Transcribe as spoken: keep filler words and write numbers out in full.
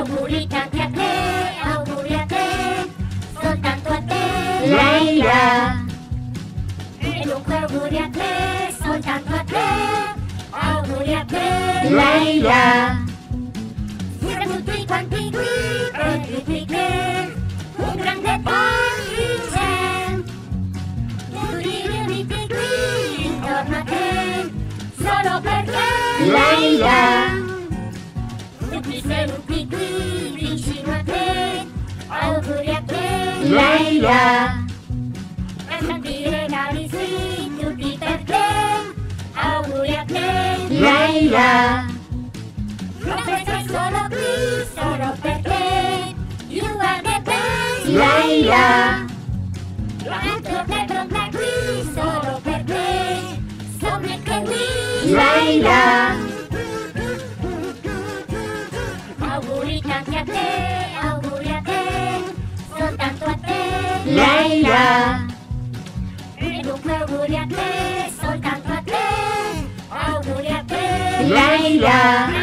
Auguri tanti a te, auguri a te, soltanto a te, Leila. E dunque auguri a te, soltanto a te, auguri a te, Leila. siamo tutti quanti qui per dirti che un grande party c'è. Tutti riuniti qui intorno a te, solo per te, Leila. tutti seduti qui vicino a te, auguri a te, Leila. e tanti regali sì, tutti per te, auguri a te, Leila. la festa è solo qui, solo per te, you are the best, Leila. la torta è pronta qui, solo per te, so make a wish, Leila. auguri tanti a te, auguri a te, soltanto a te, Leila. e dunque auguri a te, soltanto a te, auguri a te, Leila.